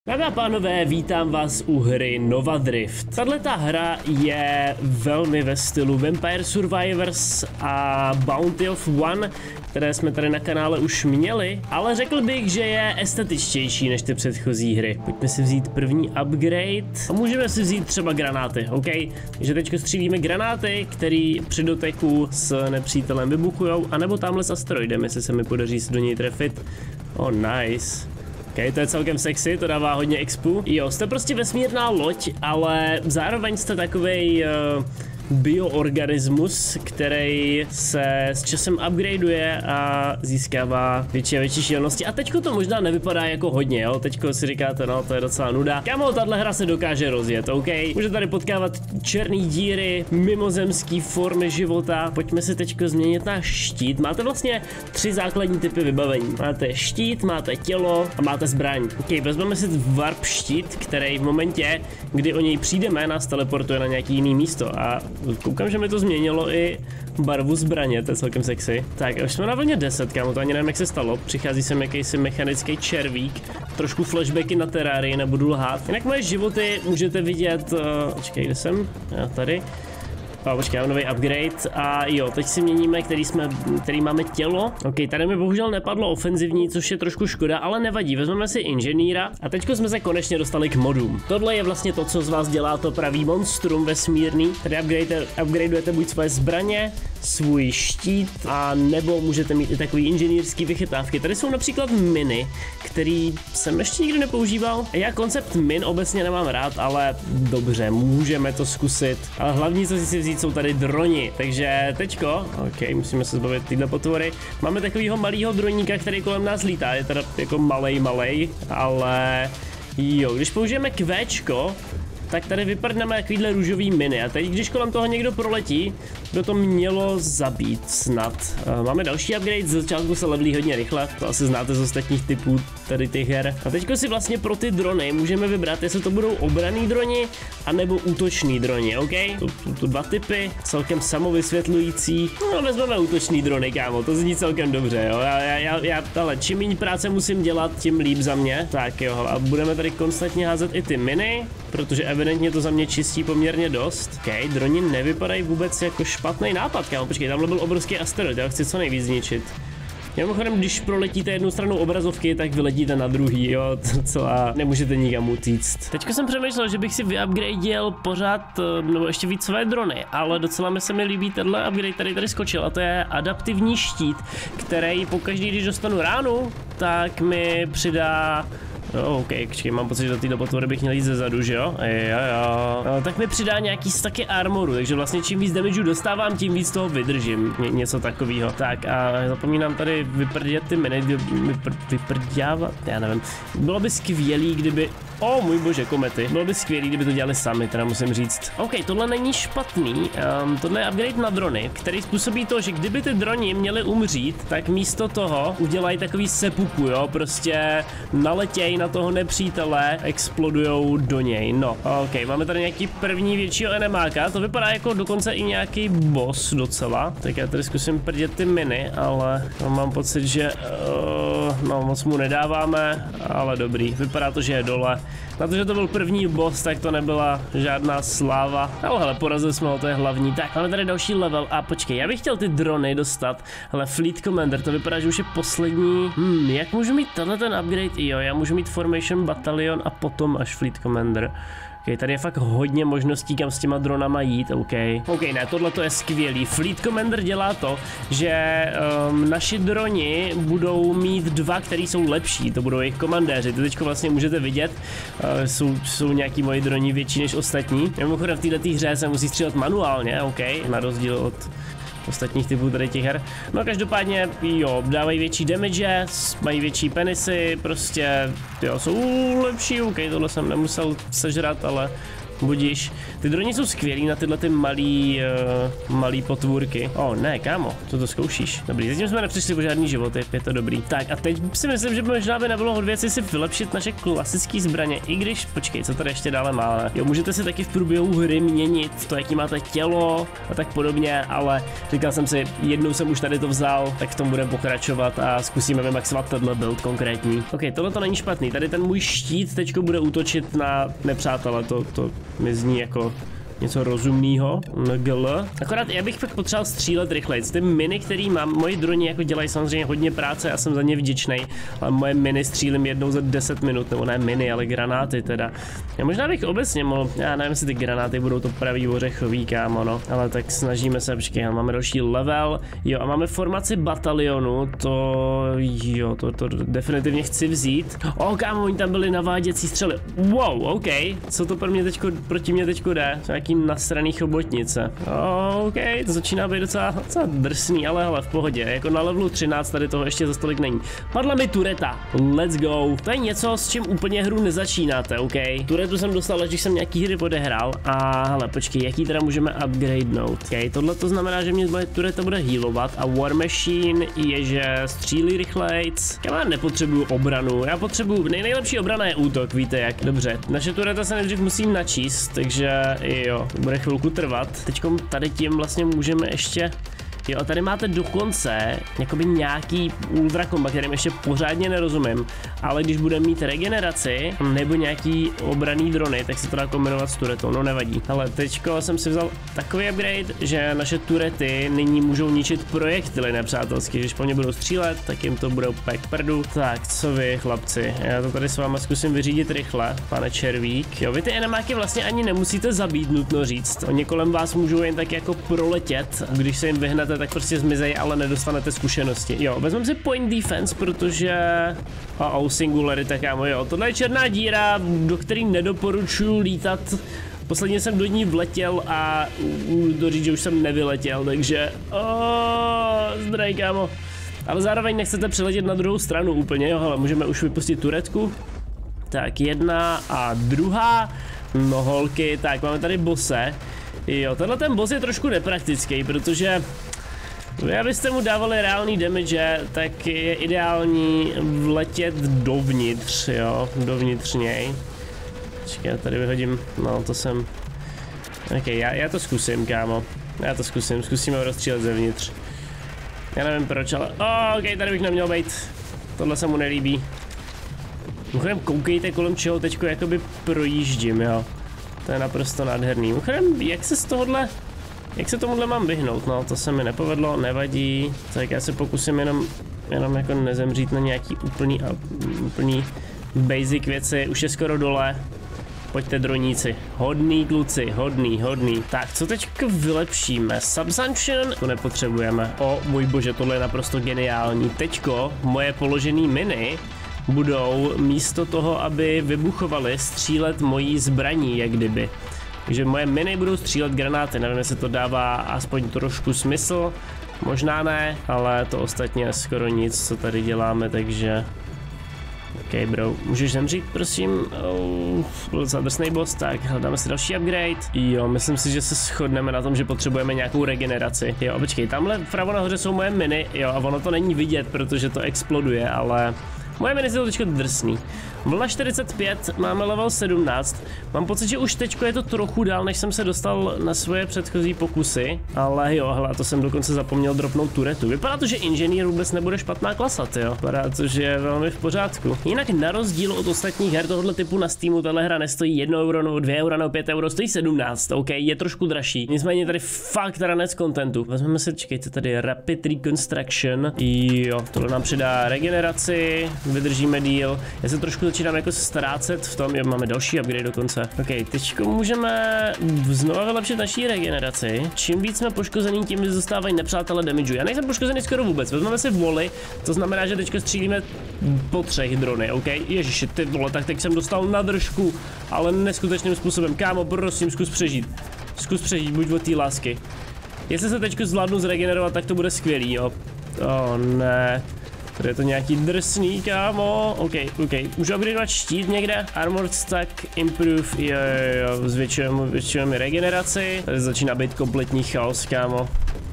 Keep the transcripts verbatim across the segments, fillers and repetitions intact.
Dámy a pánové, vítám vás u hry Nova Drift. Tato hra je velmi ve stylu Vampire Survivors a Bounty of One, které jsme tady na kanále už měli, ale řekl bych, že je estetičtější než ty předchozí hry. Pojďme si vzít první upgrade a můžeme si vzít třeba granáty, OK? Takže teďko střílíme granáty, které při doteku s nepřítelem vybuchujou, anebo tamhle s asteroidem, jestli se mi podaří se do něj trefit. Oh, nice. Ok, to je celkem sexy, to dává hodně expu. Jo, jste prostě vesmírná loď, ale zároveň jste takovej uh, bioorganismus, který se s časem upgradeuje a získává větší a větší šílenosti. A teďko to možná nevypadá jako hodně, jo? Teďko si říkáte, no to je docela nuda. Kámo, tahle hra se dokáže rozjet, OK? Můžete tady potkávat černý díry, mimozemský formy života. Pojďme si teďko změnit náš štít. Máte vlastně tři základní typy vybavení. Máte štít, máte tělo a máte zbraň. OK, vezmeme si warp štít, který v momentě, kdy o něj přijdeme, nás teleportuje na nějaký jiný místo. A koukám, že mi to změnilo i barvu zbraně, to je celkem sexy. Tak, už jsme na vlně deset, kámo, to ani nevím, jak se stalo. Přichází sem jakýsi mechanický červík, trošku flashbacky na terárii, nebudu lhát. Jinak moje životy můžete vidět, uh, počkej, kde jsem? Já tady. A počkej, mám nový upgrade a jo, teď si měníme, který, jsme, který máme tělo. Ok, tady mi bohužel nepadlo ofenzivní, což je trošku škoda, ale nevadí, vezmeme si inženýra a teďko jsme se konečně dostali k modům. Tohle je vlastně to, co z vás dělá to pravý monstrum vesmírný. Tady upgradeujete, upgradeujete buď svoje zbraně, svůj štít a nebo můžete mít i takový inženýrský vychytávky. Tady jsou například miny, který jsem ještě nikdy nepoužíval. Já koncept min obecně nemám rád, ale dobře, můžeme to zkusit. Ale hlavní, co si si vzít, jsou tady droni, takže teďko, ok, musíme se zbavit tyhle potvory. Máme takovýho malýho droníka, který kolem nás lítá, je teda jako malej, malej, ale jo, když použijeme kvéčko, tak tady vyprdneme takovýhle růžový miny a teď, když kolem toho někdo proletí, by to mělo zabít snad. Máme další upgrade, z začátku se levelí hodně rychle, to asi znáte z ostatních typů tady těch her. A teďko si vlastně pro ty drony můžeme vybrat, jestli to budou obranný droni, anebo útoční droni, OK? Tu, tu, tu dva typy, celkem samovysvětlující. No, vezmeme útoční drony, kámo, to zní celkem dobře, jo? Já, já, já, já ale čím méně práce musím dělat, tím líp za mě. Tak jo, a budeme tady konstantně házet i ty miny, protože evidentně to za mě čistí poměrně dost. OK, droni nevypadají vůbec jako špatný nápad, kámo, počkej, tamhle byl obrovský asteroid, já chci co nejvíc zničit. Mimochodem, když proletíte jednu stranu obrazovky, tak vyletíte na druhý, jo, co a nemůžete nikam utíct. Teďko jsem přemýšlel, že bych si vyupgradil pořád, nebo ještě víc své drony, ale docela mi se mi líbí tenhle upgrade, který tady skočil, a to je adaptivní štít, který pokaždý, když dostanu ránu, tak mi přidá. No, ok, kčkej, mám pocit, že do této potvory bych měl jít ze zadu, že jo? Jo, jo. No, tak mi přidá nějaký staky armoru, takže vlastně čím víc damageu dostávám, tím víc toho vydržím. Ně, něco takového. Tak a zapomínám tady vyprdět ty miny, vypr, vyprděvat, já nevím. Bylo by skvělý, kdyby. O oh, můj bože, komety. Bylo by skvělý, kdyby to dělali sami, teda musím říct. OK, tohle není špatný. Um, tohle je upgrade na drony, který způsobí to, že kdyby ty droni měly umřít, tak místo toho udělají takový sepuku, jo? Prostě naletěj na toho nepřítele, explodujou do něj. No, OK, máme tady nějaký první většího enemáka, to vypadá jako dokonce i nějaký boss docela. Tak já tady zkusím prdět ty miny, ale mám pocit, že uh, no moc mu nedáváme, ale dobrý, vypadá to, že je dole. Na to, že to byl první boss, tak to nebyla žádná sláva. Ale hele, porazili jsme ho, to je hlavní. Tak, máme tady další level a počkej, já bych chtěl ty drony dostat. Hele, Fleet Commander, to vypadá, že už je poslední. Hmm, jak můžu mít tenhle ten upgrade? Jo, já můžu mít Formation Battalion a potom až Fleet Commander. OK, tady je fakt hodně možností, kam s těma dronama jít, OK. OK, ne, tohle to je skvělý. Fleet Commander dělá to, že um, naši droni budou mít dva, který jsou lepší, to budou jejich komandéři. Ty teďko vlastně můžete vidět, uh, jsou, jsou nějaký moji droni větší než ostatní. Mimochodem v této hře se musí střílet manuálně, OK, na rozdíl od ostatních typů tady těch her. No každopádně, jo, dávají větší damage, mají větší penisy, prostě, jo, jsou lepší, OK, tohle jsem nemusel sežrat, ale budíš. Ty droni jsou skvělý na tyhle ty malý, uh, malý potvůrky. O, oh, ne, kámo, co to zkoušíš? Dobrý, zatím jsme nepřišli o žádný životy, je to dobrý. Tak a teď si myslím, že by možná by nebylo od věci si vylepšit naše klasické zbraně, i když, počkej, co tady ještě dále máme. Jo, můžete si taky v průběhu hry měnit to, jaký máte tělo a tak podobně, ale říkal jsem si, jednou jsem už tady to vzal, tak v tom budeme pokračovat a zkusíme vymaxovat tenhle build konkrétní. Ok, tohle to není špatný, tady ten můj štít teďko bude útočit na nepřátele, to, to mi zní jako něco rozumného, N G L. Akorát já bych fakt potřeboval střílet rychleji. Ty miny, který mám, moji droni jako dělají samozřejmě hodně práce, já jsem za ně vděčný, ale moje miny střílím jednou za deset minut, nebo ne miny, ale granáty teda. Já možná bych obecně mohl, já nevím, jestli ty granáty budou to pravý ořechový, kámo, no, ale tak snažíme se, počkej, máme další level, jo, a máme formaci batalionu, to, jo, to, to definitivně chci vzít. O, kámo, oni tam byli naváděcí střely, wow, ok, co to pro mě teďko, proti mě teďko jde, nasraný chobotnice. OK, to začíná být docela, docela drsný, ale hele, v pohodě. Jako na levelu třináct tady toho ještě za stolik není. Padla mi tureta. Let's go. To je něco, s čím úplně hru nezačínáte, OK? Turetu jsem dostal, až když jsem nějaký hry odehrál. A hele, počkej, jaký teda můžeme upgradenout? OK, tohle to znamená, že mě tureta bude healovat a War Machine je, že střílí rychlejc. Já nepotřebuju obranu, já potřebuju, nej nejlepší obrana je útok, víte jak. Dobře, naše tureta se nejdřív musí načíst, takže jo. Bude chvilku trvat. Teďkom tady tím vlastně můžeme ještě. Jo, a tady máte dokonce jakoby nějaký ultra komba, kterým ještě pořádně nerozumím, ale když budeme mít regeneraci nebo nějaký obraný drony, tak se to dá kombinovat s turetou, no nevadí. Ale teďko jsem si vzal takový upgrade, že naše turety nyní můžou ničit projektily nepřátelský, když po ně budou střílet, tak jim to bude úplně k prdu. Tak, co vy chlapci, já to tady s váma zkusím vyřídit rychle, pane Červík. Jo, vy ty enemáky vlastně ani nemusíte zabít, nutno říct. Oni kolem vás můžou jen tak jako proletět, když se jim vyhnete, tak prostě zmizej, ale nedostanete zkušenosti. Jo, vezmeme si point defense, protože oh, oh, singularity, kámo, jo, tohle je černá díra, do který nedoporučuju lítat. Posledně jsem do ní vletěl a do říct, že už jsem nevyletěl, takže oh, zdravý, kámo. Ale zároveň nechcete přiletět na druhou stranu úplně, jo, hele, můžeme už vypustit turetku. Tak, jedna a druhá, no holky, tak máme tady bose. Jo, tenhle ten boss je trošku nepraktický, protože vy, abyste mu dávali reálný damage, tak je ideální vletět dovnitř, jo, dovnitř něj. Počkej, já tady vyhodím, no to jsem, ok, já, já to zkusím, kámo, já to zkusím, zkusíme ho rozstřílet zevnitř. Já nevím proč, ale, oh, ok, tady bych neměl být, tohle se mu nelíbí. Mimochodem koukejte, kolem čeho teďko jakoby projíždím, jo. To je naprosto nádherný. Mimochodem, jak se z tohohle, jak se tomuhle mám vyhnout? No, to se mi nepovedlo, nevadí. Tak já se pokusím jenom, jenom jako nezemřít na nějaký úplný, úplný basic věci. Už je skoro dole. Pojďte droníci. Hodný kluci, hodný, hodný. Tak, co teďka vylepšíme? Subsumption? To nepotřebujeme. O můj bože, tohle je naprosto geniální. Teďko moje položené miny budou místo toho, aby vybuchovaly, střílet mojí zbraní, jak kdyby. Takže moje miny budou střílet granáty, nevím, jestli to dává aspoň trošku smysl, možná ne, ale to ostatně je skoro nic, co tady děláme, takže... Ok, bro, můžeš zemřít, prosím? Oh, byl docela drsnej boss, tak hledáme si další upgrade. Jo, myslím si, že se shodneme na tom, že potřebujeme nějakou regeneraci. Jo, počkej, tamhle vpravo nahoře jsou moje miny, jo, a ono to není vidět, protože to exploduje, ale... Moje miny jsou teďko drsný. Vlna čtyřicet pět, máme level sedmnáct. Mám pocit, že už teďko je to trochu dál, než jsem se dostal na svoje předchozí pokusy. Ale jo, hele, to jsem dokonce zapomněl dropnout turetu. Vypadá to, že inženýr vůbec nebude špatná klasa, jo. Vypadá to, že je velmi v pořádku. Jinak na rozdíl od ostatních her tohoto typu na Steamu, tahle hra nestojí jedno euro, nebo dvě euro, nebo pět euro, stojí sedmnáct, ok, je trošku dražší. Nicméně tady fakt ranec contentu. Vezmeme si, čekejte, tady Rapid Reconstruction. Jo, tohle nám přidá regeneraci. Vydržíme díl. Já se trošku začínám jako ztrácet v tom, jo, máme další upgrade dokonce. Ok, teďko můžeme znova vylepšit naší regeneraci. Čím víc jsme poškozený, tím víc dostávají nepřátelé damage. Já nejsem poškozený skoro vůbec. Vezmeme si voly, to znamená, že teďko střílíme po třech drony, ok? Ježiši, ty vole, tak teď jsem dostal na držku, ale neskutečným způsobem. Kámo, prosím, zkus přežít. Zkus přežít, buď od té lásky. Jestli se teďko zvládnu zregenerovat, tak to bude skvělý, jo. Oh, ne. Tady je to nějaký drsný, kámo. OK, OK. Můžu upgradeovat štít někde? Armored stack, improve, jo, jo, jo. Zvětšujeme, zvětšujeme regeneraci. Tady začíná být kompletní chaos, kámo.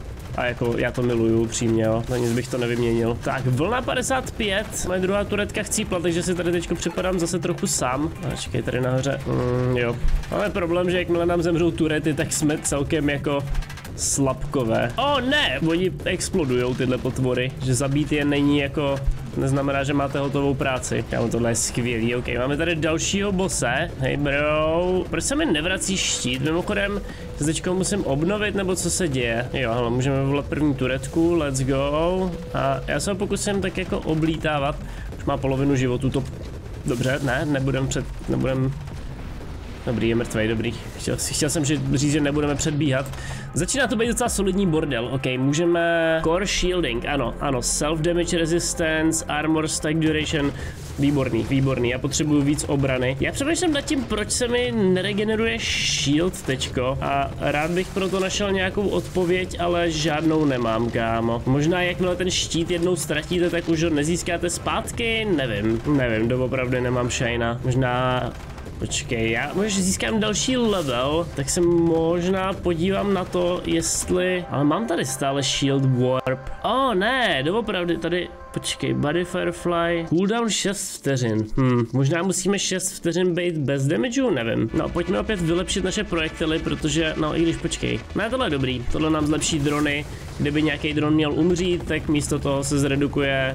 A jako, já to miluju, upřímně, jo. Na nic bych to nevyměnil. Tak, vlna padesát pět. Moje druhá turetka chcípla, takže si tady teďko připadám zase trochu sám. A čekej, tady nahoře. Mm, jo. Máme problém, že jakmile nám zemřou turety, tak jsme celkem jako slabkové. O oh, ne, oni explodujou tyhle potvory. Že zabít je není jako... Neznamená, že máte hotovou práci. Kámo, tohle je skvělý. OK, máme tady dalšího bose. Hej bro. Proč se mi nevrací štít? Mimochodem, teďko musím obnovit, nebo co se děje? Jo, hele, můžeme vyvolat první turetku. Let's go. A já se ho pokusím tak jako oblítávat. Už má polovinu životu, to... Dobře, ne, nebudem před... Nebudem... Dobrý, je mrtvej, dobrý. Chtěl, chtěl jsem říct, že nebudeme předbíhat. Začíná to být docela solidní bordel. OK, můžeme... Core shielding, ano, ano. Self-damage resistance, armor stack duration. Výborný, výborný. Já potřebuju víc obrany. Já přemýšlím nad tím, proč se mi neregeneruje shield teďko. A rád bych proto našel nějakou odpověď, ale žádnou nemám, kámo. Možná jakmile ten štít jednou ztratíte, tak už ho nezískáte zpátky? Nevím, nevím, doopravdy nemám šajna. Možná... Počkej, já možná získám další level, tak se možná podívám na to, jestli... Ale mám tady stále shield warp. Oh ne, doopravdy tady... Počkej, body firefly, cooldown šest vteřin. Hm, možná musíme šest vteřin být bez damageu, nevím. No, pojďme opět vylepšit naše projektily, protože, no i když počkej. Ne, tohle je dobrý, tohle nám zlepší drony. Kdyby nějaký dron měl umřít, tak místo toho se zredukuje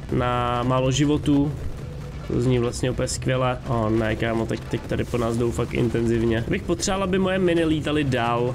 na málo životů. To zní vlastně úplně skvěle. O oh, ne, kámo, teď, teď tady po nás jdou fakt intenzivně. Bych potřeboval, aby moje miny lítaly dál.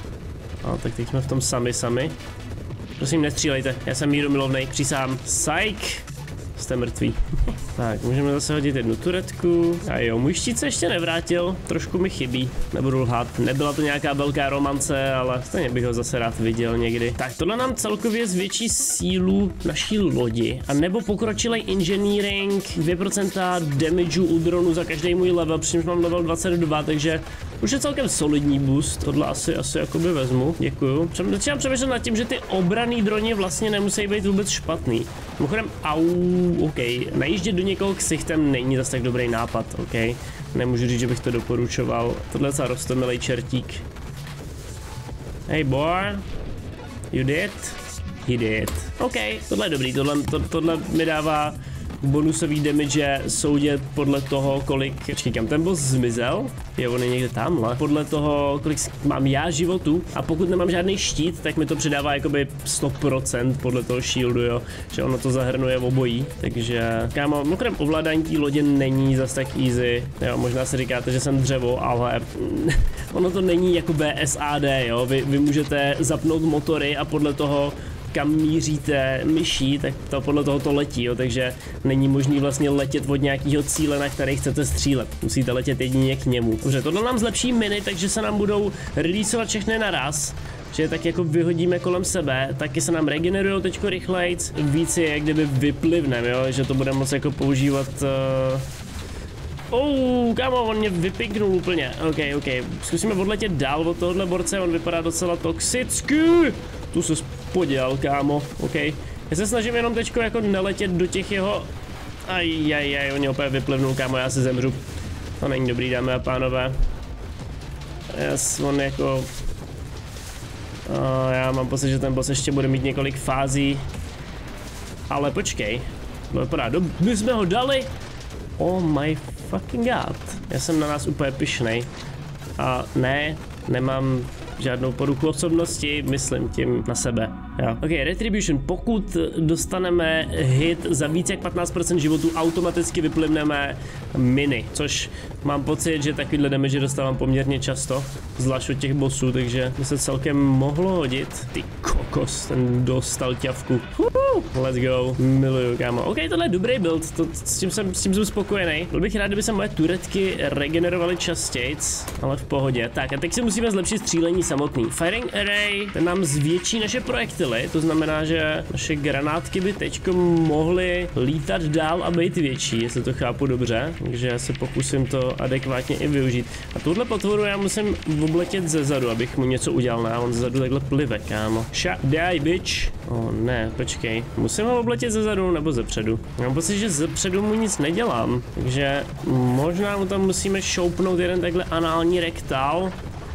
No, tak teď jsme v tom sami, sami. Prosím, nestřílejte, já jsem mírumilovnej, přísám. Psych! Jste mrtví. Tak, můžeme zase hodit jednu turetku. A jo, můj štít se ještě nevrátil, trošku mi chybí, nebudu lhát. Nebyla to nějaká velká romance, ale stejně bych ho zase rád viděl někdy. Tak, tohle nám celkově zvětší sílu naší lodi. A nebo pokročilej engineering, dvě procenta damageu u dronu za každý můj level, přičemž mám level dvacet dva, takže už je celkem solidní boost, tohle asi, asi jakoby vezmu, děkuju. Začínám přemýšlet nad tím, že ty obranný droni vlastně nemusí být vůbec špatný. Mimochodem, au, OK, najíždět do někoho ksichtem není zase tak dobrý nápad, OK. Nemůžu říct, že bych to doporučoval. Tohle je roztomilej čertík. Hey boy, you did? He did. OK, tohle je dobrý, tohle, to, tohle mi dává bonusový damage soudit podle toho, kolik... Počkej, kam ten boss zmizel? Je, on je někde tamhle. Podle toho, kolik mám já životu a pokud nemám žádný štít, tak mi to přidává jakoby sto procent podle toho shieldu, jo. Že ono to zahrnuje v obojí, takže... Kámo, mimochodem ovládání té lodě není zas tak easy. Jo, možná si říkáte, že jsem dřevo, ale ono to není jako B S A D, jo. Vy, vy můžete zapnout motory a podle toho, kam míříte myší, tak to podle toho to letí, jo, takže není možný vlastně letět od nějakého cíle, na který chcete střílet. Musíte letět jedině k němu. Dobře, tohle nám zlepší miny, takže se nám budou releaseovat všechny naraz. Že tak jako vyhodíme kolem sebe, taky se nám regenerujou teďko rychlejc, víc je jak kdyby vyplivnem, jo, že to budeme moct jako používat... Uh... Oh, kámo, on mě vypiknul úplně. OK, OK, zkusíme odletět dál od tohohle borce, on vypadá docela toxicky. Tu se podělal, kámo, OK. Já se snažím jenom teďko jako neletět do těch jeho... Ajajaj, on mě opět vyplivnul, kámo, já se zemřu. To není dobrý, dámy a pánové. Yes, on jako... Uh, já mám pocit, že ten boss ještě bude mít několik fází. Ale počkej, to vypadá dob... My jsme ho dali! Oh my fucking god. Já jsem na nás úplně pyšnej. A ne, nemám žádnou poruchu osobnosti, myslím tím na sebe. Jo. Ok, Retribution, pokud dostaneme hit za více jak patnáct procent životu, automaticky vyplivneme miny, což mám pocit, že takovýhle damage dostávám poměrně často, zvlášť od těch bossů, takže by se celkem mohlo hodit. Ty kokos, ten dostal ťavku. Uhu, let's go, miluju, kámo. Ok, tohle je dobrý build, to, s, tím jsem, s tím jsem spokojený. Byl bych rád, kdyby se moje turetky regenerovaly častějc, ale v pohodě. Tak a teď si musíme zlepšit střílení samotný. Firing Array, ten nám zvětší naše projekty. projektily, to znamená, že naše granátky by teďko mohly lítat dál a být větší, jestli to chápu dobře, takže já se pokusím to adekvátně i využít. A tuhle potvoru já musím obletět ze zadu, abych mu něco udělal, ne? On ze zadu takhle plive, kámo. Shut die, bitch. Oh, ne, počkej. Musím ho obletět ze zadu nebo ze předu? Já mám pocit, že ze předu mu nic nedělám, takže možná mu tam musíme šoupnout jeden takhle anální rektál.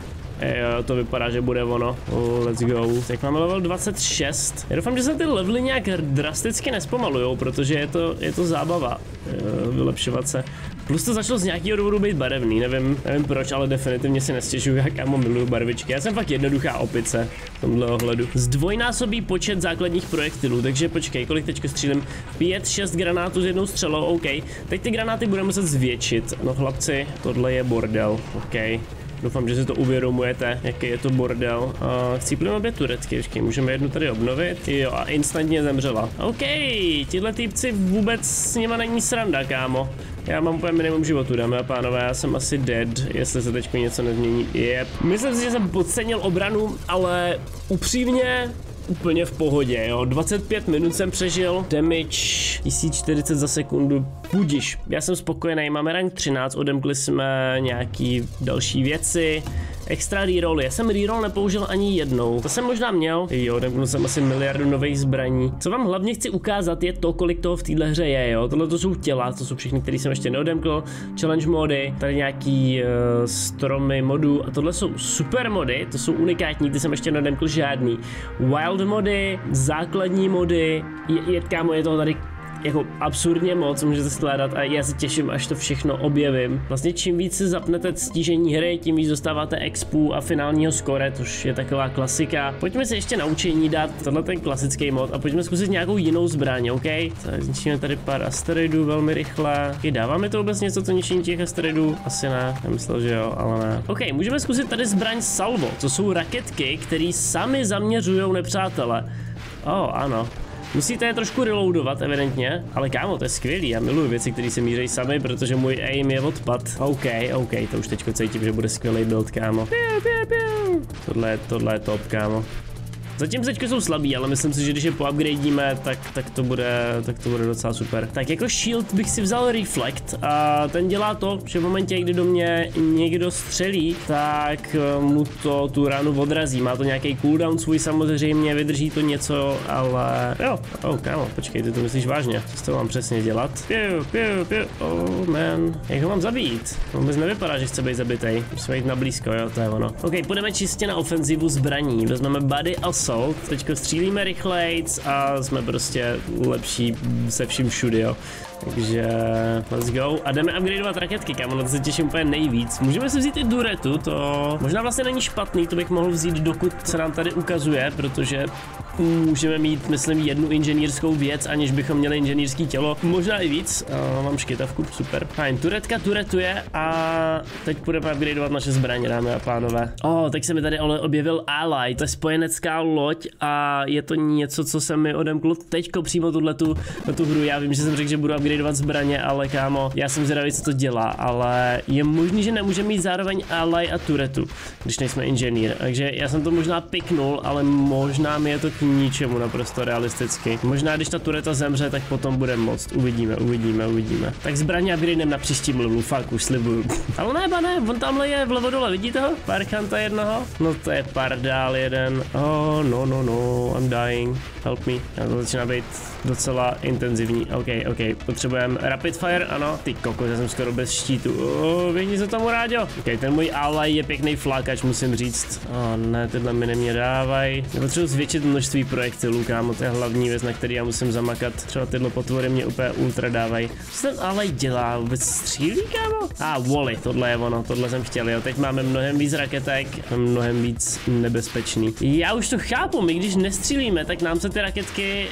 Jo, to vypadá, že bude ono. Oh, let's go. Tak máme level dvacet šest. Já doufám, že se ty levely nějak drasticky nespomalujou, protože je to, je to zábava jo, vylepšovat se. Plus to začalo z nějakého důvodu být barevný, nevím, nevím proč, ale definitivně si nestěžuju, jak kámo miluju barvičky. Já jsem fakt jednoduchá opice v tomhle ohledu. Zdvojnásobí počet základních projektilů, takže počkej, kolik teďko střílím? pět šest granátů s jednou střelou, OK. Teď ty granáty budeme muset zvětšit. No chlapci, tohle je bordel, OK. Doufám, že si to uvědomujete, jaký je to bordel. Uh, chcíplím obě turecky, ještě můžeme jednu tady obnovit. Jo, a instantně zemřela. OK, tihle týpci vůbec s nima není sranda, kámo. Já mám úplně minimum životu, dámy a pánové, já jsem asi dead, jestli se teď něco nezmění. Yep. Myslím si, že jsem podcenil obranu, ale upřímně úplně v pohodě, jo. dvacet pět minut jsem přežil, damage tisíc čtyřicet za sekundu, budiš. Já jsem spokojený, máme rank třináct, odemkli jsme nějaký další věci. Extra reroll, já jsem reroll nepoužil ani jednou, to jsem možná měl, jo, odemknul jsem asi miliardu nových zbraní. Co vám hlavně chci ukázat je to, kolik toho v téhle hře je, jo, tohle to jsou těla, to jsou všechny, které jsem ještě neodemkl, challenge mody, tady nějaký uh, stromy modů a tohle jsou super mody, to jsou unikátní, ty jsem ještě neodemkl žádný. Wild mody, základní mody, je, je kámo, je toho tady jako absurdně moc, můžete skládat a já se těším, až to všechno objevím. Vlastně čím víc si zapnete stížení hry, tím víc dostáváte expů a finálního skore, což je taková klasika. Pojďme se ještě naučení dát tohle ten klasický mod a pojďme zkusit nějakou jinou zbraň, OK? Tak zničíme tady pár asteroidů velmi rychle. Okay, dáváme to vůbec něco, to ničení těch asteroidů? Asi ne, nemyslel, že jo, ale ne. OK, můžeme zkusit tady zbraň Salvo, to jsou raketky, které sami zaměřují nepřátele. Oh, ano. Musíte je trošku reloadovat, evidentně, ale kámo, to je skvělý, já miluji věci, které se míří sami, protože můj aim je odpad. OK, OK, to už teďko cítím, že bude skvělý build, kámo. Piu, piu, piu. Tohle, tohle je top, kámo. Zatím teďko jsou slabý, ale myslím si, že když je poupgradíme, tak, tak, to bude, tak to bude docela super. Tak jako shield bych si vzal Reflect a ten dělá to, že v momentě, kdy do mě někdo střelí, tak mu to tu ránu odrazí. Má to nějaký cooldown svůj samozřejmě, vydrží to něco, ale jo, oh kámo, počkej, ty to myslíš vážně, co s to mám přesně dělat? Piu, piu, piu, oh man, jak ho mám zabít? To vůbec nevypadá, že chce být zabitej, musíme jít na blízko, jo, to je ono. OK, půjdeme čistě na ofenzivu zbraní, vezmeme Body Assault. Teďko střílíme rychlejc a jsme prostě lepší se vším všudy, jo. Takže let's go. A jdeme upgradeovat raketky, kámo, na to se těším úplně nejvíc. Můžeme si vzít i Duretu, to možná vlastně není špatný, to bych mohl vzít, dokud se nám tady ukazuje, protože můžeme mít, myslím, jednu inženýrskou věc, aniž bychom měli inženýrský tělo, možná i víc. Uh, mám škytavku, super. Fajn, turetka turetuje a teď budeme upgradeovat naše zbraně, dámy a pánové. Oh, tak se mi tady ale objevil Ally, to je spojenecká loď a je to něco, co se mi odemklo teďko přímo tuhletu na tu hru. Já vím, že jsem řekl, že budu upgradeovat zbraně, ale kámo, já jsem zvědavý, co to dělá, ale je možný, že nemůžeme mít zároveň Ally a turetu, když nejsme inženýr. Takže já jsem to možná piknul, ale možná mi je to k ničemu naprosto realisticky. Možná, když ta tureta zemře, tak potom bude moct. Uvidíme, uvidíme, uvidíme. Tak zbraně upgradem na příštím levelu, fakt už slibuju. Ale ne, ba ne, on tamhle je vlevo dole, vidíte ho? Parchanta jednoho? No to je pardál jeden. Oh, no, no, no, I'm dying. Help me. Já to začíná být docela intenzivní. OK, OK, potřebujeme rapid fire, ano. Ty kokos, já jsem skoro bez štítu. Oh, vědí se tomu, Ráďo. OK, ten můj ally je pěkný flákač, musím říct. Oh, ne, tyhle mi nemě dávají. Já potřebuji zvětšit množství projektilů, kámo, to je hlavní věc, na který já musím zamakat. Třeba tyhle potvory mě úplně ultra dávají. Co ten ally dělá? Vůbec střílí, kámo? A ah, Wally, tohle je ono, tohle jsem chtěl, jo. Teď máme mnohem víc raketek, mnohem víc nebezpečný. Já už to chápu, my když nestřílíme, tak nám se ty raketky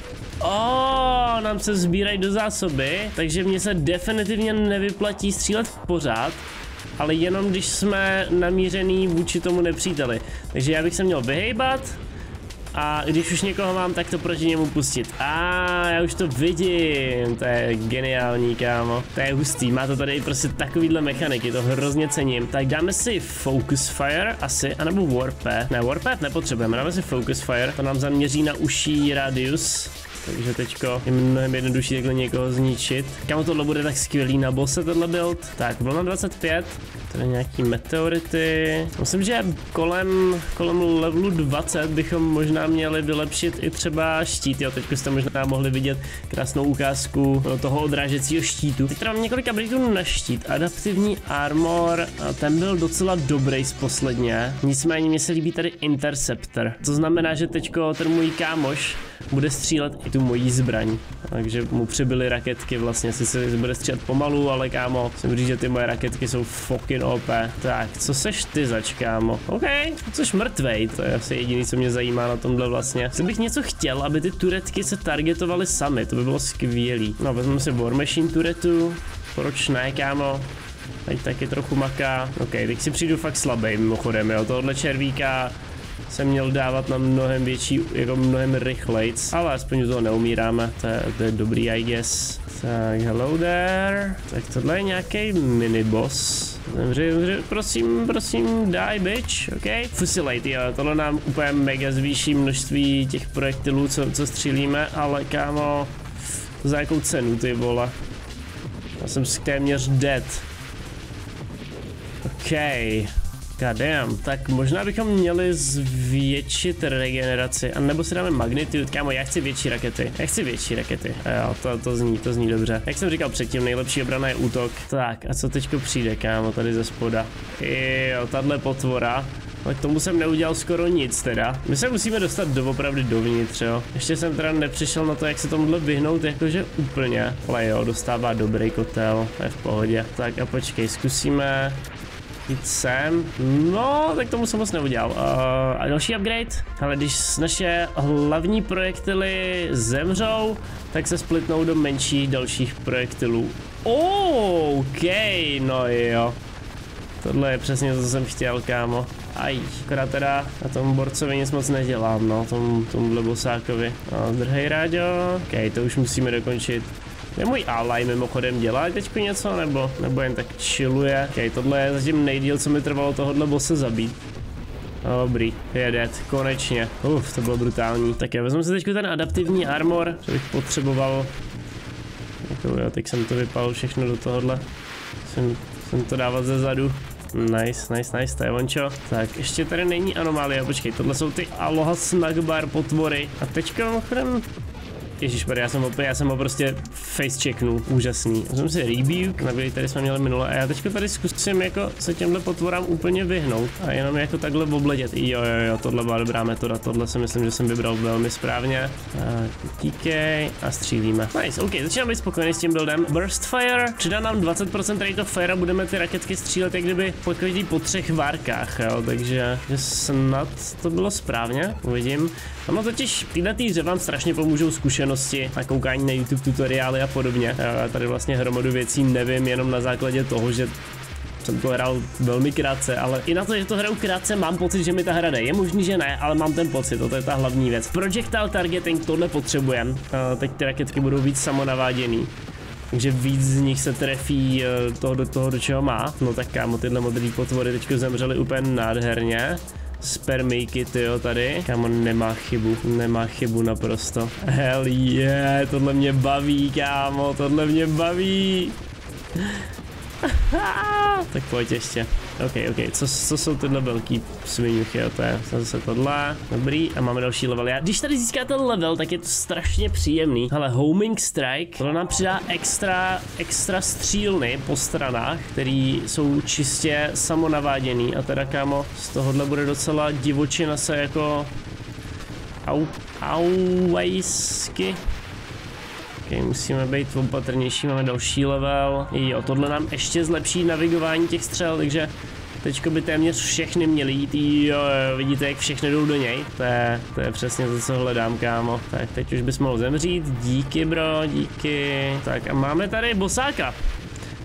Oh, nám se sbírají do zásoby, takže mně se definitivně nevyplatí střílet pořád, ale jenom když jsme namířený vůči tomu nepříteli. Takže já bych se měl vyhejbat a když už někoho mám, tak to proti němu pustit. A já už to vidím, to je geniální, kámo. To je hustý, má to tady prostě takovýhle mechaniky, to hrozně cením. Tak dáme si Focus Fire asi, anebo Warpath. Ne, Warpath nepotřebujeme, dáme si Focus Fire, to nám zaměří na uší radius. Takže teďko je mnohem jednodušší takhle někoho zničit. Kámo, tohle bude tak skvělý na bosse, tenhle build. Tak, vlna dvacet pět, tady nějaký meteority. Myslím, že kolem, kolem levelu dvacet bychom možná měli vylepšit i třeba štít. Jo, teďko jste možná mohli vidět krásnou ukázku toho odrážecího štítu. Teď mám několik updateů na štít. Adaptivní armor, a ten byl docela dobrý z posledně. Nicméně mně se líbí tady Interceptor. To znamená, že teďko ten můj kámoš bude střílet i tu mojí zbraň. Takže mu přibyly raketky vlastně, sice bude střílet pomalu, ale kámo, musím říct, že ty moje raketky jsou fucking O P. Tak, co seš ty zač, kámo? OK, což mrtvej, to je asi jediný, co mě zajímá na tomhle vlastně. Kdybych něco chtěl, aby ty turetky se targetovaly sami, to by bylo skvělý. No, vezmeme si War Machine turetu, proč ne, kámo? Teď taky trochu maká. OK, teď si přijdu fakt slabý mimochodem, jo, tohle červíka jsem měl dávat na mnohem větší, jako mnohem rychlejc, ale aspoň toho neumíráme, to je, to je dobrý, I guess. Tak, hello there. Tak tohle je nějaký miniboss. Zemři, zemři, prosím, prosím, die, bitch, ok? Fusilate, jo, tohle nám úplně mega zvýší množství těch projektilů, co, co střílíme, ale kámo, za jakou cenu, ty vole? Já jsem téměř dead. OK. God damn, tak možná bychom měli zvětšit regeneraci, a nebo si dáme magnitude, kámo, já chci větší rakety, já chci větší rakety, a jo, to, to zní, to zní dobře. Jak jsem říkal předtím, nejlepší obrana je útok. Tak, a co teďko přijde, kámo, tady ze spoda? Jo, tahle potvora, ale k tomu jsem neudělal skoro nic teda. My se musíme dostat doopravdy dovnitř, jo. Ještě jsem teda nepřišel na to, jak se tomuhle vyhnout, jakože úplně. Ale jo, dostává dobrý kotel, je v pohodě. Tak a počkej, zkusíme jít sem. No, tak tomu jsem moc neudělal. Uh, a další upgrade? Ale když naše hlavní projektily zemřou, tak se splitnou do menších dalších projektilů. Oh, OK, no jo. Tohle je přesně to, co jsem chtěl, kámo. Aj, akorát teda na tom borcovi nic moc nedělám, no, tom, tomuhle bosákovi. No, drhej, Ráďo. OK, to už musíme dokončit. Je můj ally mimochodem dělá teďko něco, nebo, nebo jen tak chilluje. OK, tohle je zatím nejdíl, co mi trvalo tohohle bosse zabít. Dobrý, je dead, konečně. Uf, to bylo brutální. Tak já vezmu si teďko ten adaptivní armor, co bych potřeboval. Jako, jo, teď jsem to vypal všechno do tohohle. Jsem, jsem to dávat ze zadu. Nice, nice, nice, to je ončo. Tak, ještě tady není anomálie, počkej, tohle jsou ty Aloha Snugbar potvory. A teďka mimochodem... Ježišmarja, já jsem ho, já jsem ho prostě face checknul, úžasný. Jsem si rebuke, navíc tady jsme měli minule a já teďka tady zkusím jako se těmhle potvorám úplně vyhnout a jenom jako takhle obletět. Jo, jo, jo, tohle byla dobrá metoda, tohle si myslím, že jsem vybral velmi správně. Tak, tíkej a střílíme. Nice, ok, začínám být spokojený s tím buildem. Burst Fire, přidá nám dvacet procent rate of fire a budeme ty raketky střílet jak kdyby po každý po třech várkách, jo, takže že snad to bylo správně, uvidím. Ono totiž tyhle týře vám strašně pomůžou zkušenosti a koukání na YouTube tutoriály a podobně. Já tady vlastně hromadu věcí nevím jenom na základě toho, že jsem to hrál velmi krátce, ale i na to, že to hraju krátce, mám pocit, že mi ta hra jde. Je možný, že ne, ale mám ten pocit, to je ta hlavní věc. Projectile targeting, tohle potřebujeme. Teď ty raketky budou víc samonaváděný. Takže víc z nich se trefí toho do toho, do čeho má. No tak kámo, tyhle modrý potvory teďko zemřely úplně nádherně. Spermíky, tyjo, tady. Kámo, nemá chybu, nemá chybu naprosto. Hell yeah, tohle mě baví, kámo, tohle mě baví. Tak pojď ještě. OK, OK, co, co jsou tyhle velký sviňuchy, jo, to je zase tohle. Dobrý, a máme další level. Já, když tady získáte level, tak je to strašně příjemný. Hele, Homing Strike, tohle nám přidá extra, extra střílny po stranách, který jsou čistě samonaváděný. A teda, kámo, z tohohle bude docela divočina se jako au, auajsky. Okay, musíme být opatrnější, máme další level. Jo, tohle nám ještě zlepší navigování těch střel, takže teďko by téměř všechny měly jít. Jo, jo, vidíte, jak všechny jdou do něj. To je, to je přesně to, co hledám, kámo. Tak teď už bys mohl zemřít, díky bro, díky. Tak a máme tady bosáka.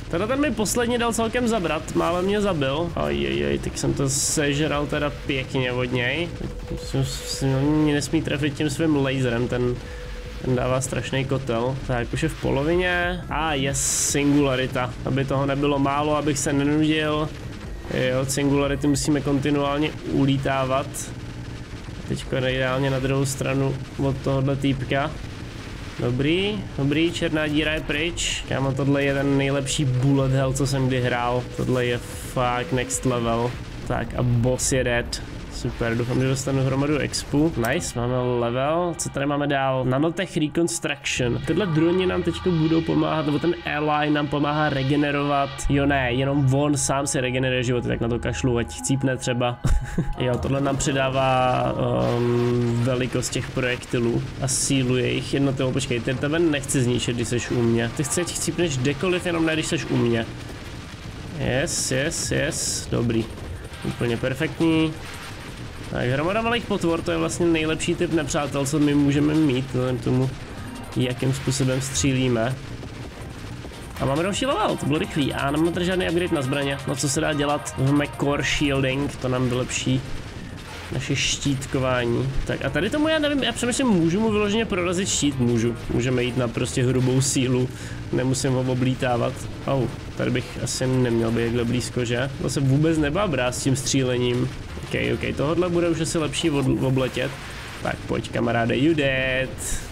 Teda ten mi posledně dal celkem zabrat, málem mě zabil. Ajajaj, tak jsem to sežral teda pěkně od něj. Mě nesmí trefit tím svým laserem, ten, ten dává strašný kotel. Tak, už je v polovině. A ah, yes, singularita, aby toho nebylo málo, abych se nenudil. Jo, singularity musíme kontinuálně ulítávat. Teďko ideálně na druhou stranu od tohohle týpka. Dobrý, dobrý, černá díra je pryč. Kámo, tohle je ten nejlepší bullet hell, co jsem kdy hrál. Tohle je fakt next level. Tak a boss je dead. Super, doufám, že dostanu hromadu expu. Nice, máme level. Co tady máme dál? Nanotech Reconstruction. Tyhle droni nám teďko budou pomáhat, nebo ten ally nám pomáhá regenerovat. Jo ne, jenom on sám si regeneruje životy, tak na to kašlu, ať chcípne třeba. Jo, tohle nám přidává um, velikost těch projektilů a sílu jejich jednotlivou. Počkej, ty tebe nechci zničit, když seš u mě. Ty chci, ať chcípneš kdekoliv, jenom ne, když seš u mě. Yes, yes, yes, dobrý. Úplně perfektní. Tak hromada malých potvor, to je vlastně nejlepší typ nepřátel, co my můžeme mít, vzhledem tomu, jakým způsobem střílíme. A máme další level, to bylo rychlý. A nemáme tady žádný upgrade na zbraně, no co se dá dělat v core shielding, to nám vylepší naše štítkování. Tak a tady tomu já nevím, já přemýšlím, můžu mu vyloženě prorazit štít? Můžu, můžeme jít na prostě hrubou sílu, nemusím ho oblítávat. Oh, tady bych asi neměl být takhle blízko, že? To se vůbec nebábrá s tím střílením. Ok, ok, tohle bude už asi lepší obletět. Tak pojď kamaráde, you dead.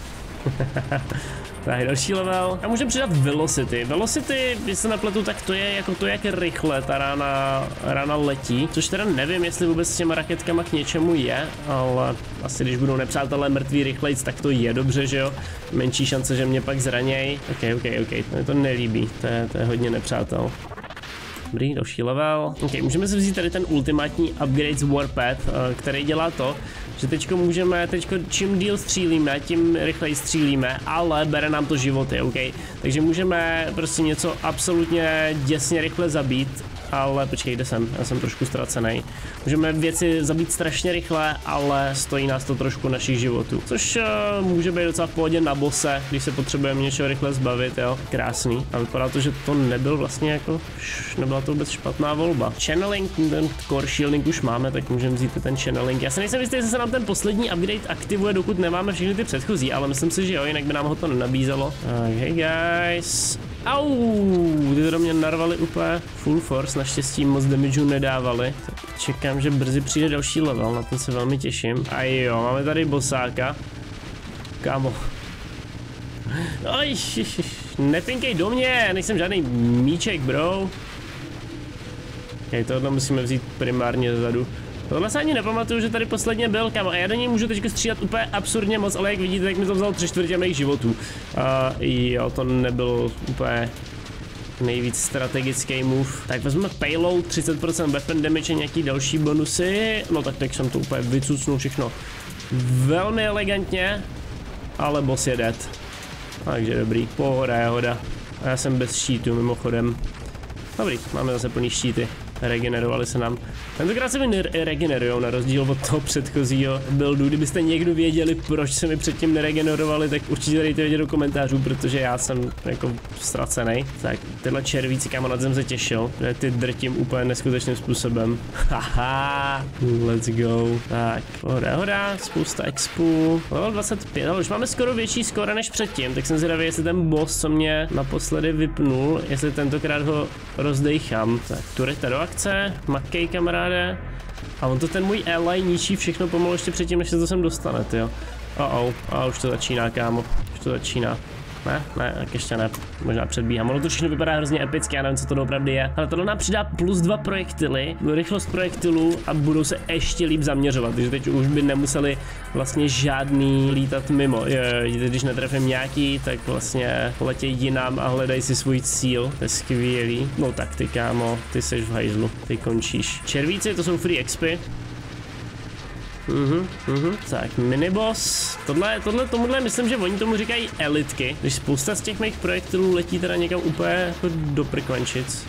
Tak další level. A můžeme přidat velocity. Velocity, když se napletu, tak to je jako to, jak rychle ta rána, rána letí. Což teda nevím, jestli vůbec s těma raketkama k něčemu je, ale asi když budou nepřátelé mrtví rychlejc, tak to je dobře, že jo? Menší šance, že mě pak zraněj. Ok, ok, ok, to mi to nelíbí, to je, to je hodně nepřátel. Dobrý, další level. Ok, můžeme si vzít tady ten ultimátní upgrade z Warpath, který dělá to, že teďko můžeme, teďko čím díl střílíme, tím rychleji střílíme, ale bere nám to životy, ok? Takže můžeme prostě něco absolutně děsně rychle zabít, ale počkej, kde jsem? Já jsem trošku ztracený. Můžeme věci zabít strašně rychle, ale stojí nás to trošku našich životů. Což uh, může být docela v pohodě na bose, když se potřebujeme něčeho rychle zbavit, jo. Krásný. A vypadá to, že to nebyl vlastně jako, nebyla to vůbec špatná volba. Channeling, ten core shielding už máme, tak můžeme vzít ten channeling. Já se nejsem jistý, jestli se nám ten poslední upgrade aktivuje, dokud nemáme všechny ty předchozí, ale myslím si, že jo, jinak by nám ho to nenabízelo. Tak, hey guys. Au, ty to do mě narvali úplně full force, naštěstí moc damageu nedávali. Tak čekám, že brzy přijde další level, na ten se velmi těším. A jo, máme tady bossáka. Kámo. Aj, nepinkej do mě, nejsem žádný míček, bro. Okay, tohle musíme vzít primárně zezadu. Tohle se ani nepamatuju, že tady posledně byl, kámo, a já do něj můžu teďka střílet úplně absurdně moc, ale jak vidíte, tak mi to vzalo tři čtvrtě mých životů. A jo, to nebyl úplně nejvíc strategický move. Tak vezmeme payload, třicet procent weapon damage a nějaký další bonusy. No tak teď jsem to úplně vycucnul všechno velmi elegantně, ale boss je dead. Takže dobrý, pohoda je hoda. A já jsem bez štítu mimochodem. Dobrý, máme zase plný štíty. Regenerovali se nám. Tentokrát se mi regenerujou na rozdíl od toho předchozího buildu. Kdybyste někdo věděli, proč se mi předtím neregenerovali, tak určitě dejte vědět do komentářů, protože já jsem jako ztracený. Tak tyhle červíci, kámo, nad zem se těšil, že ty drtím úplně neskutečným způsobem. Haha, let's go. Tak, hoda, hoda, spousta expu. Level dvacet pět, ale už máme skoro větší skóre než předtím, tak jsem zvědavý, jestli ten boss, co mě naposledy vypnul, jestli tentokrát ho rozdejchám. Tak, tureta do akce, makej kamaráde. A on to ten můj ally ničí všechno pomalu ještě předtím, než se to sem dostane, tyjo. Oh, oh, a už to začíná, kámo, už to začíná. Ne, ne, tak ještě ne, možná předbíhám. Ono to všechno vypadá hrozně epicky, já nevím, co to opravdu je. Ale tohle nám přidá plus dva projektily, rychlost projektilů a budou se ještě líp zaměřovat, takže teď už by nemuseli vlastně žádný lítat mimo. Je, když netrefím nějaký, tak vlastně letějí jinam a hledají si svůj cíl, to je skvělý. No tak ty kámo, ty seš v hajzlu, ty končíš. Červíci, to jsou free expy. Mhm, mhm, tak miniboss, tohle, tohle, tomuhle myslím, že oni tomu říkají elitky, když spousta z těch mých projektilů letí teda někam úplně jako do prkvančic.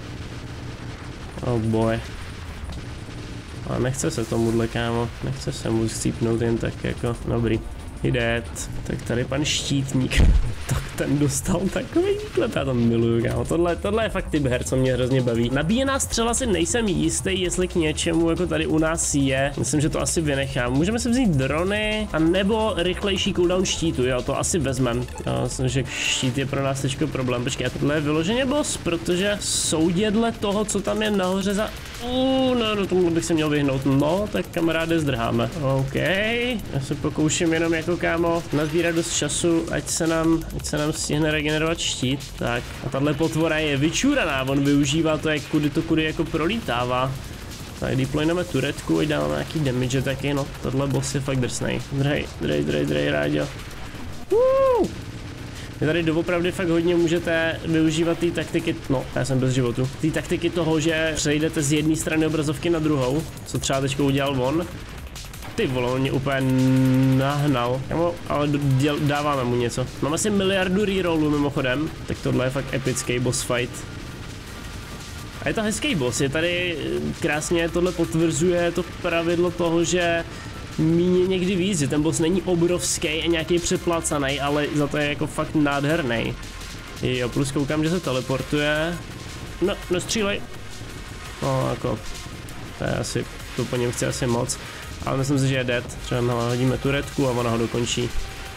Oh boy. Ale nechce se tomuhle, kámo, nechce se mu scípnout jen tak jako, dobrý. Jde, tak tady pan štítník, tak ten dostal takový výklep, já to miluju, kámo. Tohle, tohle je fakt typ her, co mě hrozně baví. Nabíjená střela si nejsem jistý, jestli k něčemu jako tady u nás je. Myslím, že to asi vynechám. Můžeme si vzít drony, a nebo rychlejší cooldown štítu, jo, to asi vezmem. Já myslím, že štít je pro nás teďko problém. Počkej, tohle je vyloženě boss, protože soudědle toho, co tam je nahoře za... Uh, no, no, tomu bych se měl vyhnout. No, tak kamaráde, zdrháme. OK, já se pokouším jenom jako kámo nazbírat dost času, ať se nám, ať se nám stihne regenerovat štít. Tak, a tahle potvora je vyčuraná, on využívá to, jak kudy to kudy jako prolítává. Tak deployneme turetku, ať dáme nějaký damage taky, no, tohle boss je fakt drsnej. Drej, drej, drej, drej, rádio. Uh! Vy tady doopravdy fakt hodně můžete využívat ty taktiky, no, já jsem bez životu, ty taktiky toho, že přejdete z jedné strany obrazovky na druhou, co třeba teďko udělal on. Ty vole, on mě úplně nahnal, ale děl, dáváme mu něco. Máme si miliardu rerollů mimochodem, tak tohle je fakt epický boss fight. A je to hezký boss, je tady krásně, tohle potvrzuje to pravidlo toho, že míně někdy víc, že ten boss není obrovský a nějaký přeplacaný, ale za to je jako fakt nádherný. Jo, plus koukám, že se teleportuje. No, nestřílej. No, jako, to je asi, to po něm chci asi moc. Ale myslím si, že je dead. Třeba hodíme turetku a ona ho dokončí.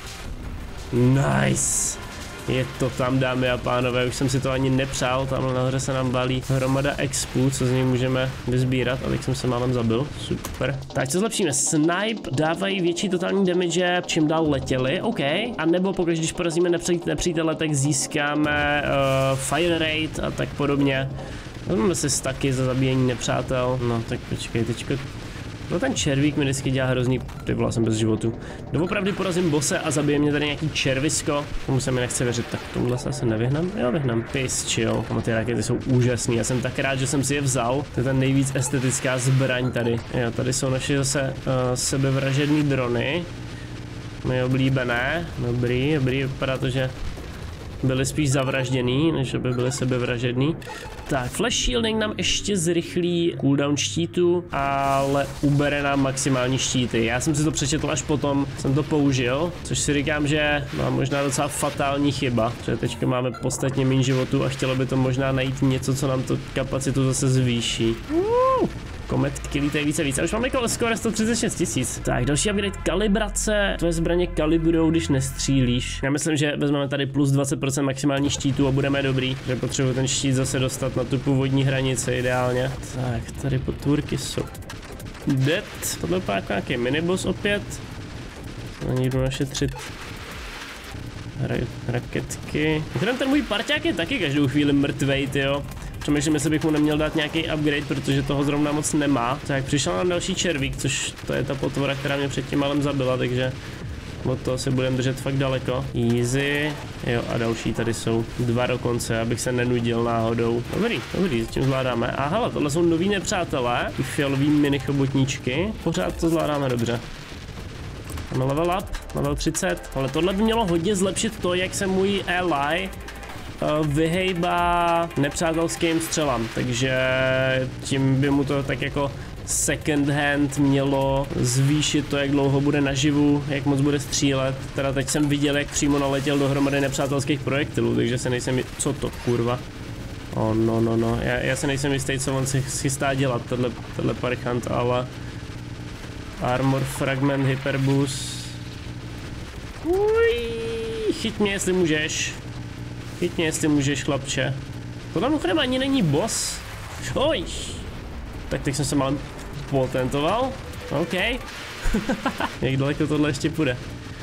Nice. Je to tam, dámy a pánové, už jsem si to ani nepřál, tamhle nahoře se nám balí hromada expů, co z něj můžeme vysbírat, a teď jsem se málem zabil, super. Tak co zlepšíme, snipe dávají větší totální damage, čím dál letěli, OK, a nebo pokud když porazíme nepřítele, tak získáme uh, fire rate a tak podobně. Vezmeme si staky za zabíjení nepřátel, no tak počkej, teďko... No ten červík mi vždycky dělá hrozný, ty vole, jsem bez životu. Doopravdy porazím bose a zabije mě tady nějaký červisko, tomu se mi nechce věřit, tak tomuhle se asi nevyhnám, jo vyhnám. Piss chill, no, ty rakety jsou úžasný, já jsem tak rád, že jsem si je vzal, to je ta nejvíc estetická zbraň tady. Jo, tady jsou naše zase uh, sebevražedný drony, moje oblíbené, dobrý, dobrý, vypadá to, že byli spíš zavražděný, než aby byli sebevražedný. Tak, flash shielding nám ještě zrychlí cooldown štítu, ale ubere nám maximální štíty. Já jsem si to přečetl až potom, jsem to použil, což si říkám, že má možná docela fatální chyba, že teďka máme podstatně méně životu a chtělo by to možná najít něco, co nám to kapacitu zase zvýší. Uh! Kometky lítají více více, už máme jako skoro sto třicet šest tisíc. Tak, další upgrade, kalibrace. Tvoje zbraně kalibrujou, když nestřílíš. Já myslím, že vezmeme tady plus dvacet procent maximální štítu a budeme dobrý. Že potřebuji ten štít zase dostat na tu původní hranici ideálně. Tak, tady potvůrky jsou dead. Tohle je jako nějaký miniboss opět. Na ní jdu našetřit Ra raketky. Ten můj parťák je taky každou chvíli mrtvej, tyjo. Přemýšlím, jestli bych mu neměl dát nějaký upgrade, protože toho zrovna moc nemá. Tak přišel nám další červík, což to je ta potvora, která mě předtím malem zabila, takže od toho se budeme držet fakt daleko. Easy. Jo, a další tady jsou dva dokonce, abych se nenudil náhodou. Dobrý, dobrý, tím zvládáme. A hele, tohle jsou noví nepřátelé, ty fialový mini chobotníčky. Pořád to zvládáme dobře. Máme level up, level třicet, ale tohle by mělo hodně zlepšit to, jak se můj ally vyhejbá nepřátelským střelám, takže tím by mu to tak jako second hand mělo zvýšit to, jak dlouho bude naživu, jak moc bude střílet. Teda teď jsem viděl, jak přímo naletěl dohromady nepřátelských projektilů, takže se nejsem, co to kurva? Oh, no, no, no, já, já se nejsem jistý, co on si chystá dělat, tenhle, tenhle parchant, ale armor fragment, hyperboost. Uj, chyť mě, jestli můžeš. Chyť mě, jestli můžeš, chlapče. Tohle mimochodem ani není boss. Oj. Tak teď jsem se malem potentoval. OK. Jak daleko tohle ještě půjde?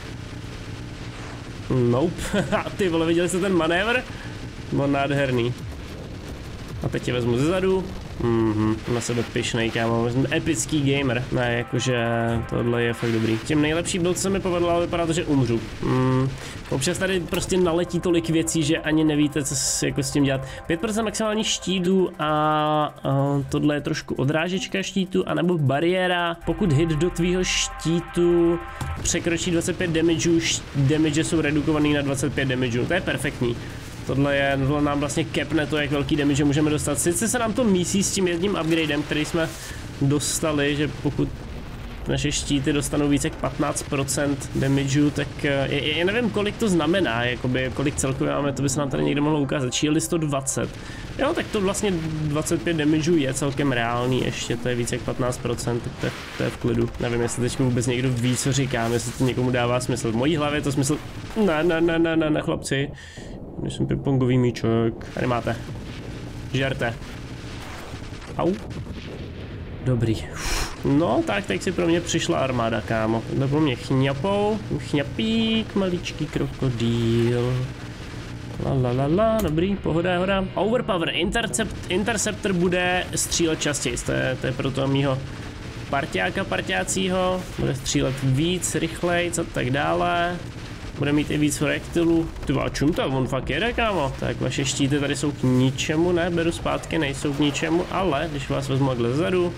Nope. Ty vole, viděli jste ten manévr? Byl nádherný. A teď tě vezmu zezadu. Mhm, na sebe pyšnej, kámo, epický gamer. Ne, jakože tohle je fakt dobrý. Tím nejlepší build se mi povedlo, ale vypadá to, že umřu. Mm, občas tady prostě naletí tolik věcí, že ani nevíte, co s, jako s tím dělat. pět procent maximální štítu a, a tohle je trošku odrážečka štítu, anebo bariéra. Pokud hit do tvýho štítu překročí dvacet pět damageů, damage jsou redukovaný na dvacet pět damageů. To je perfektní. Tohle je, tohle nám vlastně capne to, jak velký damage můžeme dostat. Sice se nám to mísí s tím jedním upgradem, který jsme dostali, že pokud naše štíty dostanou více jak patnáct procent damageu, tak je, je, nevím, kolik to znamená, jakoby, kolik celkově máme, to by se nám tady někdo mohlo ukázat. Shieldy sto dvacet. Jo, tak to vlastně dvacet pět damageu je celkem reálný, ještě to je více jak patnáct procent, tak to je, to je v klidu. Nevím, jestli teď vůbec někdo ví, co říkám, jestli to někomu dává smysl. V mojí hlavě to smysl... Ne, ne, ne, ne, ne, ne, chlapci. Když jsem pingpongový míček. Tady máte. Žerte. Au. Dobrý. No, tak teď si pro mě přišla armáda, kámo. Tohle pro mě chňapou. Chňapík, maličký krokodýl. La la la la, dobrý, pohoda, hoda. Overpower, intercept, interceptor bude střílet častěji, to je, to je pro toho mýho parťáka parťácího. Bude střílet víc, rychleji a tak dále. Bude mít i víc projektilů. Ty a čum to, on fakt jede, kámo. Tak vaše štíty tady jsou k ničemu, ne, beru zpátky, nejsou k ničemu, ale když vás vezmu takhle zadu.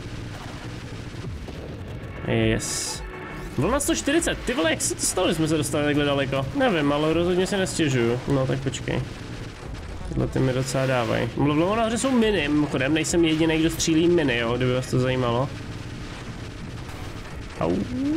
Yes. Vlna sto čtyřicet, ty vole, jak se to stalo, že jsme se dostali takhle daleko? Nevím, ale rozhodně se nestěžuju. No tak počkej. Tyhle ty mi docela dávají. Mluvilo nahoře jsou miny, mimochodem nejsem jediný, kdo střílí miny, jo, kdyby vás to zajímalo. Au.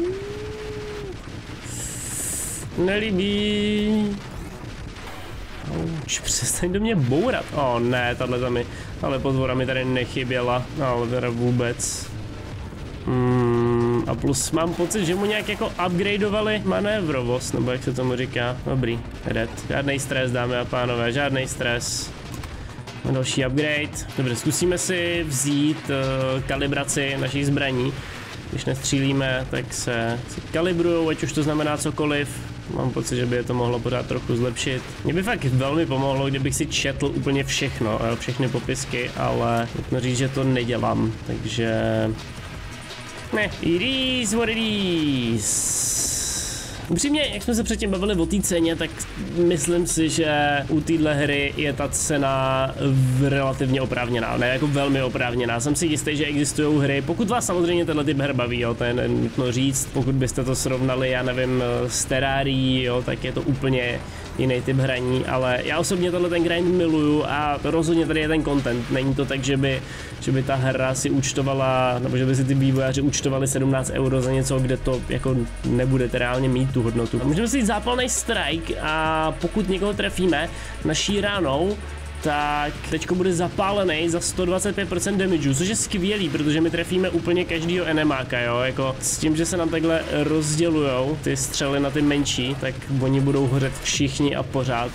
Nelíbí. Auč, přestaň do mě bourat. O oh, ne, tahle tam mi, ale podvora mi tady nechyběla, ale teda vůbec. Hmm, a plus mám pocit, že mu nějak jako upgradeovali manévrovost, nebo jak se tomu říká. Dobrý, red. Žádnej stres, dámy a pánové, žádnej stres. Další upgrade. Dobře, zkusíme si vzít uh, kalibraci našich zbraní. Když nestřílíme, tak se, se kalibrujou, ať už to znamená cokoliv. Mám pocit, že by je to mohlo pořád trochu zlepšit. Mě by fakt velmi pomohlo, kdybych si četl úplně všechno, všechny popisky, ale nutno říct, že to nedělám, takže... Ne, it is what it is. Upřímně, jak jsme se předtím bavili o té ceně, tak myslím si, že u téhle hry je ta cena relativně oprávněná, ne jako velmi oprávněná. Jsem si jistý, že existují hry, pokud vás samozřejmě tenhle typ her baví, jo, to je nutno říct, pokud byste to srovnali, já nevím, s Terrarií, jo, tak je to úplně jiný typ hraní, ale já osobně tenhle ten grind miluju a rozhodně tady je ten content. Není to tak, že by, že by ta hra si účtovala, nebo že by si ty vývojáři účtovali sedmnáct euro za něco, kde to jako nebudete reálně mít tu hodnotu. Můžeme si jít zápalný strike a pokud někoho trefíme naší ránou, tak teďko bude zapálený za sto dvacet pět procent damageu, což je skvělý, protože my trefíme úplně každýho enemáka, jo, jako s tím, že se nám takhle rozdělujou ty střely na ty menší, tak oni budou hořet všichni a pořád.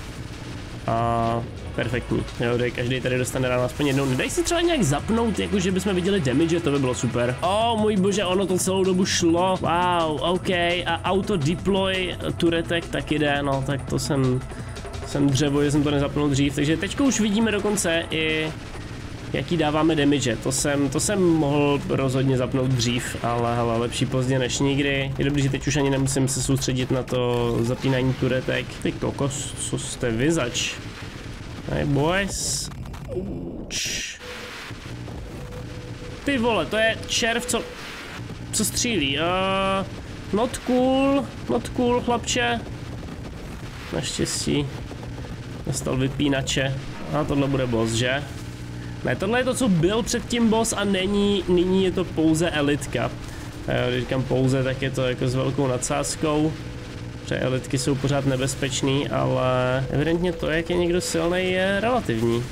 A perfektní, jo, každý tady dostane ráno aspoň jednou. Nedaj si třeba nějak zapnout, jako že bychom viděli damage, to by bylo super. O, oh, můj bože, ono to celou dobu šlo, wow, ok, a auto deploy turetek taky jde, no, tak to jsem... jsem dřevo, že jsem to nezapnul dřív, takže teďko už vidíme dokonce i jaký dáváme damage. To jsem, to jsem mohl rozhodně zapnout dřív, ale hele, lepší pozdě než nikdy. Je dobrý, že teď už ani nemusím se soustředit na to zapínání turetek. Ty kokos, co jste vy zač? Hey boys. Uč. Ty vole, to je červ, co, co střílí. Uh, not cool, not cool, chlapče. Naštěstí. Dostal vypínače. A tohle bude boss, že? Ne, tohle je to, co byl předtím boss a není, nyní je to pouze elitka. A jo, když říkám pouze, tak je to jako s velkou nadsázkou. Protože elitky jsou pořád nebezpečný, ale evidentně to, jak je někdo silný, je relativní.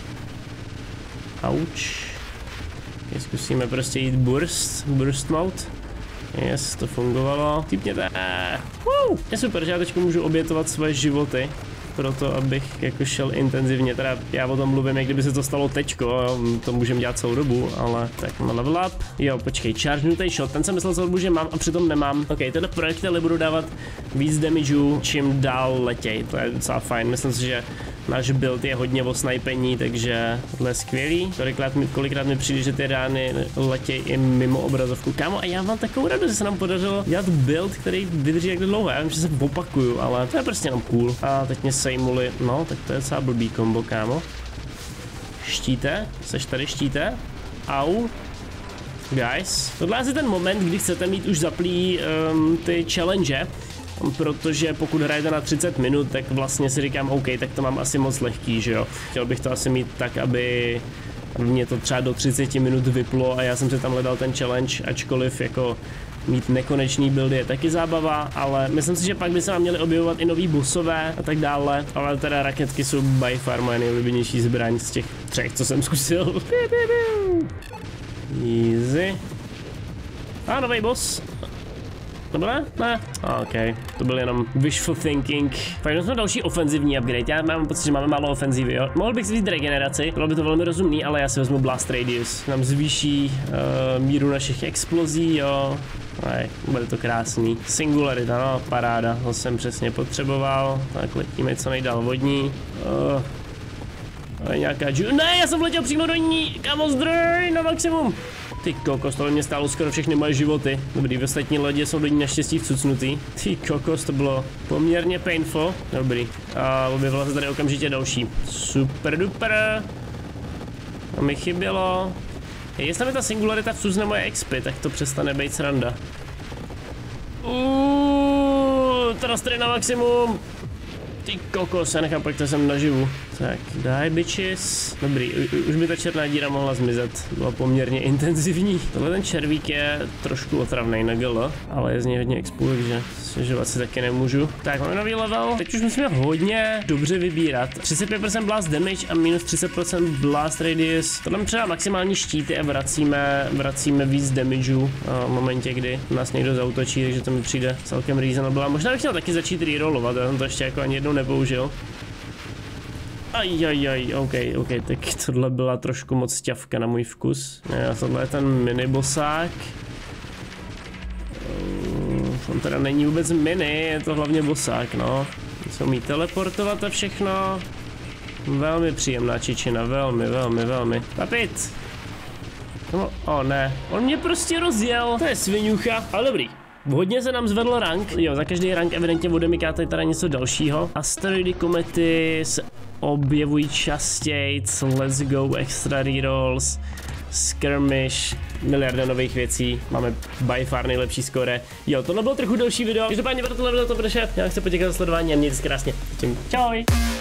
Auč. Okay, zkusíme prostě jít burst, burst mode. Yes, to fungovalo. Týpněte. Woo! Je super, že já teď můžu obětovat svoje životy. Proto, abych jako šel intenzivně, teda já o tom mluvím, jak kdyby se to stalo teďko, to můžeme dělat celou dobu, ale tak na level up. Jo, počkej, chargenutý shot, ten jsem myslel celou dobu, že mám a přitom nemám. Ok, tyhle projektily budu dávat víc damageu, čím dál letěj, to je docela fajn, myslím si, že náš build je hodně o snipení, takže tohle je skvělý. Kolikrát mi, kolikrát mi přijde, že ty rány letějí i mimo obrazovku. Kámo, a já mám takovou radost, že se nám podařilo dělat build, který vydrží jak dlouho. Já vím, že se opakuju, ale to je prostě jenom cool. A teď mě sejmuli, no, tak to je docela blbý kombo, kámo. Štíte? Seš tady štíte? Au. Guys. Tohle je asi ten moment, kdy chcete mít už zaplý um, ty challenge. Protože pokud hrajete na třicet minut, tak vlastně si říkám, OK, tak to mám asi moc lehký, že jo. Chtěl bych to asi mít tak, aby Mě to třeba do třiceti minut vyplo a já jsem si tam hledal ten challenge, ačkoliv jako mít nekonečný buildy je taky zábava, ale myslím si, že pak by se nám měly objevovat i nový bossové a tak dále, ale teda raketky jsou by far moje nejlíbenější zbraň z těch třech, co jsem zkusil. Easy. A nový boss. To bylo? Ne? OK, to byl jenom wishful thinking. Fajn, jsme další ofenzivní upgrade. Já mám pocit, že máme málo ofenzivy, jo. Mohl bych si vzít regeneraci, bylo by to velmi rozumný, ale já si vezmu Blast Radius. Nám zvýší uh, míru našich explozí, jo. Ne, bude to krásný. Singularita, no, paráda, to jsem přesně potřeboval. Tak letíme co nejdál vodní. Uh, ale nějaká džu... Ne, já jsem vletěl přímo do ní, kamo, zdroj na maximum. Ty kokos, to by mě stálo skoro všechny moje životy. Dobrý, v ostatní lodě jsou do ní naštěstí vcucnutý. Ty kokos, to bylo poměrně painful. Dobrý, a objevila se tady okamžitě další. Super duper. A mi chybělo. Jestli mi ta singularita vcucne moje expy, tak to přestane být sranda. Uuuu, trastry na maximum. Ty kokos, já nechápu, jak to jsem naživu. Tak, die bitches. Dobrý, už by ta černá díra mohla zmizet. Byla poměrně intenzivní. Tohle ten červík je trošku otravnej na gl, ale je z něj hodně expu, takže stěžovat si taky nemůžu. Tak, máme nový level. Teď už musíme hodně dobře vybírat. třicet pět procent blast damage a minus třicet procent blast radius. Tohle mi třeba maximální štíty a vracíme, vracíme víc damageu v momentě, kdy nás někdo zautočí, takže to mi přijde celkem reasonable. Možná bych chtěl taky začít rerollovat, já jsem to ještě jako ani jednou nepoužil. Ajajaj, ok, ok, tak tohle byla trošku moc ťavka na můj vkus. Ne, tohle je ten mini bossák. On teda není vůbec mini, je to hlavně bossák, no. Se umí teleportovat a všechno. Velmi příjemná čičina, velmi, velmi, velmi. Papit! No, o ne, on mě prostě rozjel, to je sviňucha, ale dobrý. Hodně se nám zvedl rank, jo, za každý rank evidentně odemyká tady teda něco dalšího. Asteroidy, komety se objevují častějc, let's go, extra rerolls, skirmish, miliarda nových věcí, máme by far nejlepší skóre. Jo, tohle bylo trochu delší video, každopádně pro tohle video to bude vše, já chci poděkovat za sledování a mějte se krásně, čau.